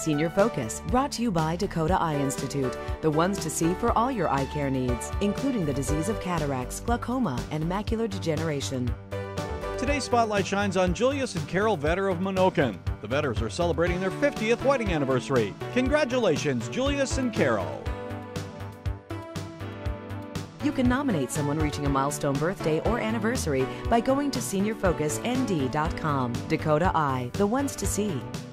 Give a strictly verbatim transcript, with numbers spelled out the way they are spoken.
Senior Focus, brought to you by Dakota Eye Institute, the ones to see for all your eye care needs, including the disease of cataracts, glaucoma, and macular degeneration. Today's spotlight shines on Julius and Carol Vetter of Monocan. The Vetters are celebrating their fiftieth wedding anniversary. Congratulations, Julius and Carol. You can nominate someone reaching a milestone birthday or anniversary by going to senior focus n d dot com. Dakota Eye, the ones to see.